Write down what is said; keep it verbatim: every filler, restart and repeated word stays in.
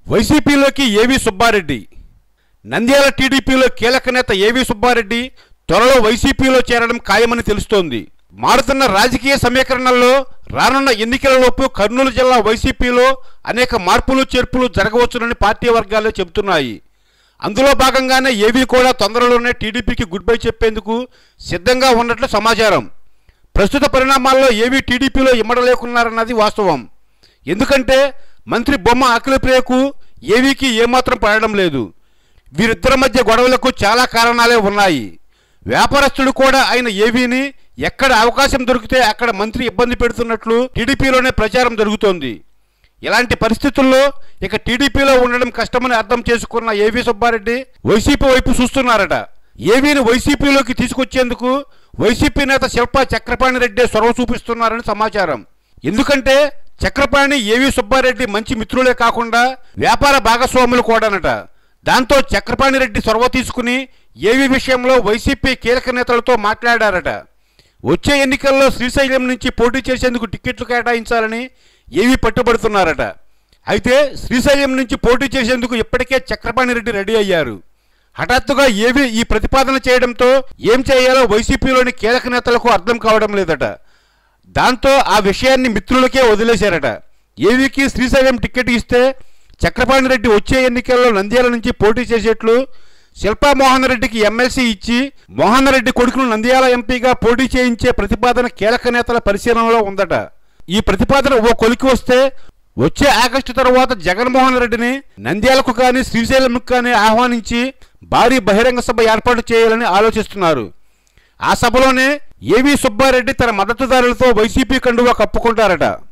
వైసీపీలోకి ఏవి సుబ్బారెడ్డి. నంద్యాల టీడీపీలో కీలక నేత ఏవి సుబ్బారెడ్డి త్వరలో వైసీపీలో చేరడం ఖాయమని తెలుస్తోంది. మారుతున్న రాజకీయ సమీకరణల్లో రానున్న ఎన్నికలలోపు కర్నూలు జిల్లా వైసీపీలో అనేక మార్పులు చేర్పులు జరగవచ్చునని పార్టీ వర్గాలే చెబుతున్నాయి. అందులో భాగంగానే ఏవి కూడా తొందరలోనే టీడీపీకి గుడ్ బై చెప్పేందుకు సిద్ధంగా ఉన్నట్లు సమాచారం. ప్రస్తుత పరిణామాల్లో ఏవి టీడీపీలో ఇమ్మడలేకున్నారన్నది వాస్తవం. ఎందుకంటే మంత్రి బొమ్మ అఖిలప్రియకు ఏవీకి ఏమాత్రం పడడం లేదు. వీరిద్దరి మధ్య గొడవలకు చాలా కారణాలే ఉన్నాయి. వ్యాపారస్తుడు కూడా అయిన ఏవీని ఎక్కడ అవకాశం దొరికితే అక్కడ మంత్రి ఇబ్బంది పెడుతున్నట్లు టీడీపీలోనే ప్రచారం జరుగుతోంది. ఇలాంటి పరిస్థితుల్లో ఇక టీడీపీలో ఉండడం కష్టమని అర్థం చేసుకున్న ఏవి సుబ్బారెడ్డి వైసీపీ వైపు చూస్తున్నారట. ఏవీని వైసీపీలోకి తీసుకొచ్చేందుకు వైసీపీ నేత శిల్పా చక్రపాణి రెడ్డి చొరవ చూపిస్తున్నారని సమాచారం. ఎందుకంటే చక్రపాణి ఏవి సుబ్బారెడ్డి మంచి మిత్రులే కాకుండా వ్యాపార భాగస్వాములు కూడానట. దాంతో చక్రపాణి రెడ్డి చొరవ తీసుకుని ఏవి విషయంలో వైసీపీ కీలక నేతలతో మాట్లాడారట. వచ్చే ఎన్నికల్లో శ్రీశైలం నుంచి పోటీ చేసేందుకు టికెట్లు కేటాయించాలని ఏవి పట్టుబడుతున్నారట. అయితే శ్రీశైలం నుంచి పోటీ చేసేందుకు ఇప్పటికే చక్రపాణి రెడ్డి రెడీ అయ్యారు. హఠాత్తుగా ఏవి ఈ ప్రతిపాదన చేయడంతో ఏం చేయాలో వైసీపీలోని కీలక నేతలకు అర్థం కావడం లేదట. దాంతో ఆ విషయాన్ని మిత్రులకే వదిలేశారట. ఏవికి శ్రీశైలం టికెట్ ఇస్తే చక్రపాణి రెడ్డి వచ్చే ఎన్నికల్లో నంద్యాల నుంచి పోటీ చేసేట్లు శిల్పా మోహన్ రెడ్డికి ఎమ్మెల్సీ ఇచ్చి మోహన్ రెడ్డి కొడుకును నంద్యాల ఎంపీగా పోటీ చేయించే ప్రతిపాదన కీలక నేతల పరిశీలనలో ఉందట. ఈ ప్రతిపాదన ఓ కొలికి వస్తే వచ్చే ఆగస్టు తర్వాత జగన్మోహన్ రెడ్డిని నంద్యాలకు కానీ శ్రీశైలంకు కానీ ఆహ్వానించి భారీ బహిరంగ సభ ఏర్పాటు చేయాలని ఆలోచిస్తున్నారు. ఆ సభలోనే ఏవి సుబ్బారెడ్డి తన మద్దతుదారులతో వైసీపీ కండువా కప్పుకుంటారట.